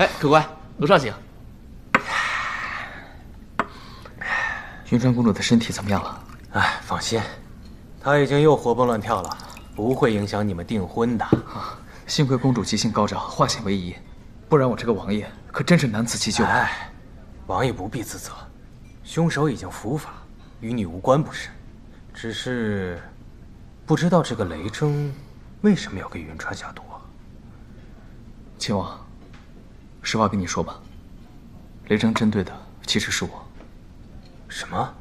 哎，客官，楼上请。云川公主的身体怎么样了？ 哎，放心，她已经又活蹦乱跳了，不会影响你们订婚的。 幸亏公主急性高照，化险为夷，不然我这个王爷可真是难辞其咎。 哎，王爷不必自责，凶手已经伏法，与你无关不是？只是不知道这个雷征为什么要给云川下毒啊？ 秦王，实话跟你说吧，雷征针对的其实是我。 什么？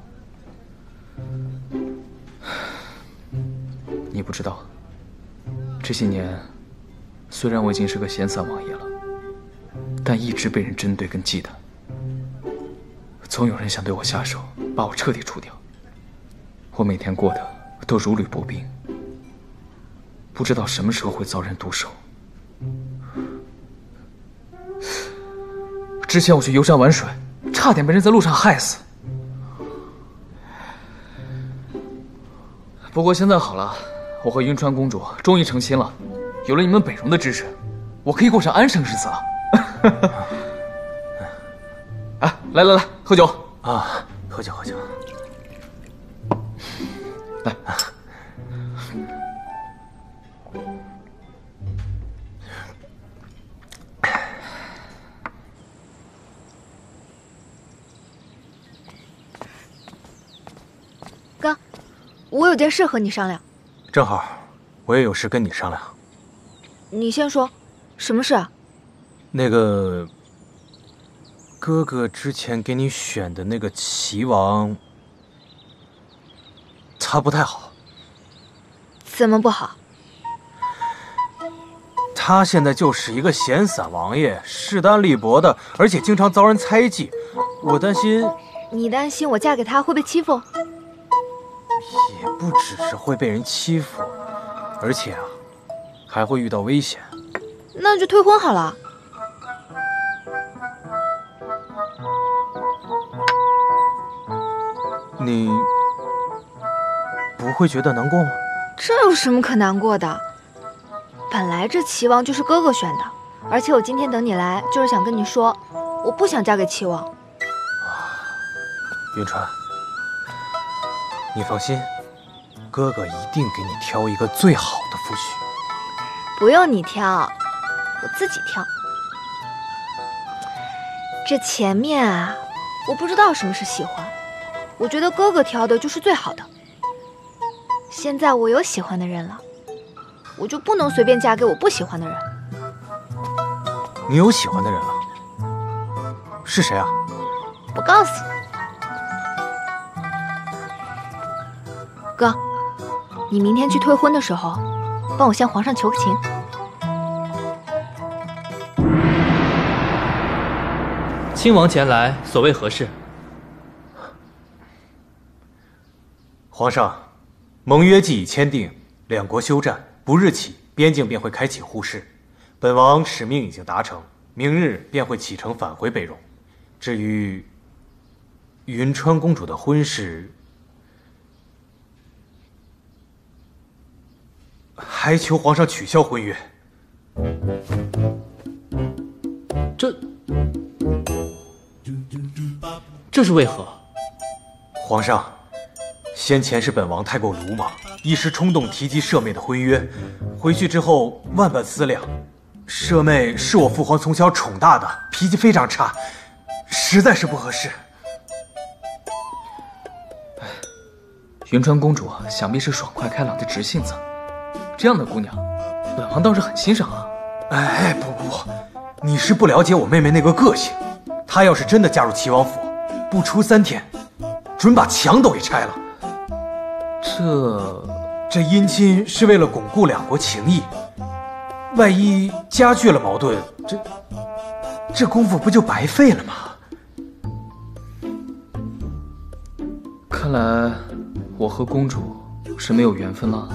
你不知道，这些年虽然我已经是个闲散王爷了，但一直被人针对跟忌惮，总有人想对我下手，把我彻底除掉。我每天过得都如履薄冰，不知道什么时候会遭人毒手。之前我去游山玩水，差点被人在路上害死。不过现在好了，我和云川公主终于成亲了，有了你们北戎的支持，我可以过上安生日子了。啊，来来来，喝酒啊！喝酒喝酒。 来。 哥，我有件事和你商量。 正好，我也有事跟你商量。 你先说，什么事啊？ 那个，哥哥之前给你选的那个齐王，他不太好。 怎么不好？ 他现在就是一个闲散王爷，势单力薄的，而且经常遭人猜忌。我担心。 你担心我嫁给他会被欺负？ 也不只是会被人欺负，而且啊，还会遇到危险。 那就退婚好了。 你不会觉得难过吗？ 这有什么可难过的？本来这齐王就是哥哥选的，而且我今天等你来，就是想跟你说，我不想嫁给齐王。 云川，你放心，哥哥一定给你挑一个最好的夫婿。 不用你挑，我自己挑。这前面啊，我不知道什么是喜欢，我觉得哥哥挑的就是最好的。现在我有喜欢的人了，我就不能随便嫁给我不喜欢的人。 你有喜欢的人了？是谁啊？ 不告诉你。哥，你明天去退婚的时候，帮我向皇上求个情。 亲王前来，所谓何事？ 皇上，盟约既已签订，两国休战，不日起边境便会开启互市。本王使命已经达成，明日便会启程返回北戎。至于云川公主的婚事，还求皇上取消婚约。 这是为何？ 皇上，先前是本王太过鲁莽，一时冲动提及舍妹的婚约，回去之后万般思量，舍妹是我父皇从小宠大的，脾气非常差，实在是不合适。 云川公主想必是爽快开朗的直性子，这样的姑娘，本王倒是很欣赏啊。 哎，不，你是不了解我妹妹那个个性。她要是真的嫁入齐王府，不出3天，准把墙都给拆了。这姻亲是为了巩固两国情谊，万一加剧了矛盾，这功夫不就白费了吗？ 看来我和公主是没有缘分了。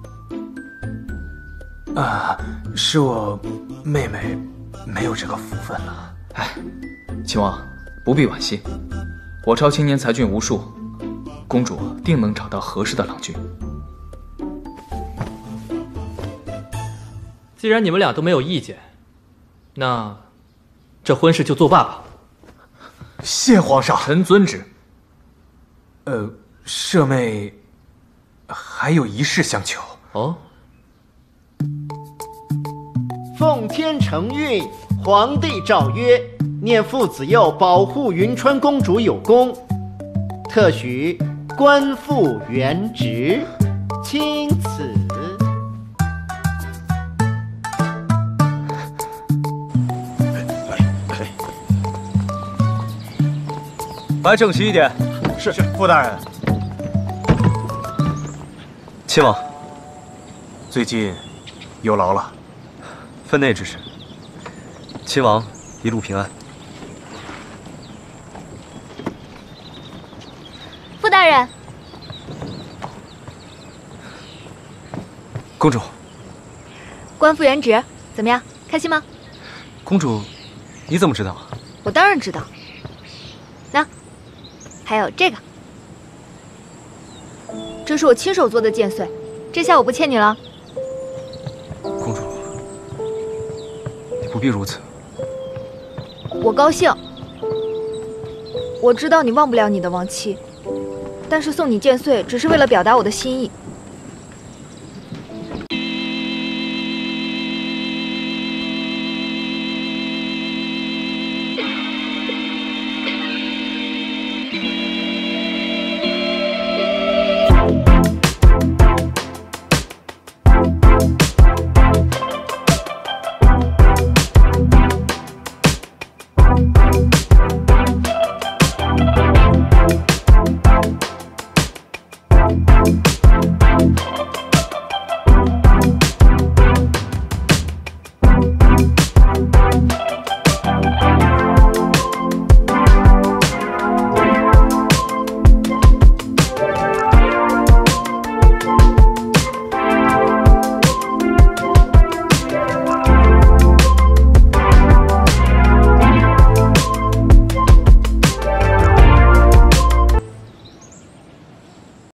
啊，是我妹妹没有这个福分了。 哎，秦王不必惋惜，我朝青年才俊无数，公主定能找到合适的郎君。 既然你们俩都没有意见，那这婚事就作罢吧。 谢皇上。 臣遵旨。 舍妹还有一事相求。 哦， 奉天承运，皇帝诏曰：念父子幼保护云川公主有功，特许官复原职，钦此。 摆整齐一点。是，傅大人。 亲王， 最近有劳了。 分内之事。亲王一路平安。 傅大人， 公主， 官复原职，怎么样？开心吗？ 公主，你怎么知道？ 我当然知道。那，还有这个，这是我亲手做的剑穗，这下我不欠你了。 公主，你不必如此。 我高兴。我知道你忘不了你的亡妻，但是送你剑穗只是为了表达我的心意。